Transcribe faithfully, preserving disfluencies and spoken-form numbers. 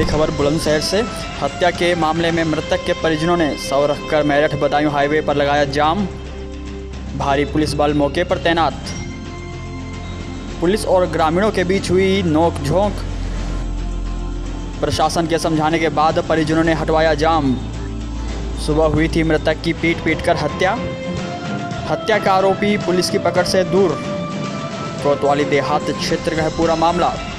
बड़ी खबर बुलंदशहर से। हत्या के मामले में मृतक के परिजनों ने शव रखकर मेरठ बदायूं हाईवे पर लगाया जाम। भारी पुलिस बल मौके पर तैनात। पुलिस और ग्रामीणों के बीच हुई नोक-झोंक। प्रशासन के समझाने के बाद परिजनों ने हटवाया जाम। सुबह हुई थी मृतक की पीट पीट कर हत्या। हत्या का आरोपी पुलिस की पकड़ से दूर। कोतवाली देहात क्षेत्र का है पूरा मामला।